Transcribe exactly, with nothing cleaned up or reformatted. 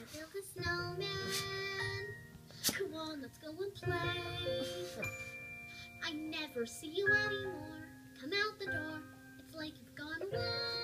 built a snowman. Come on, let's go and play. I never see you anymore. Come out the door. It's like you've gone away.